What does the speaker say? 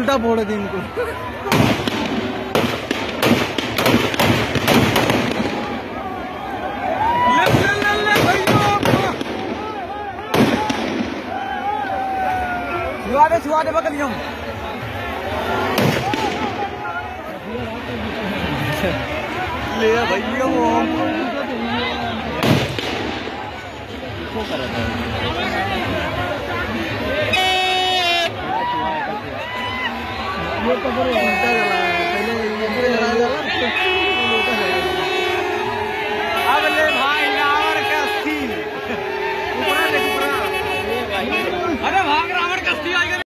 उल्टा फोड़ दी इनको। छुआ दे बकलियों ले भैया वो ये तो बड़े उल्टा चला है पहले ये अब ले भाई रावण का अस्थि ऊपर देख ऊपर अरे भाग रावण का अस्थि आ गया।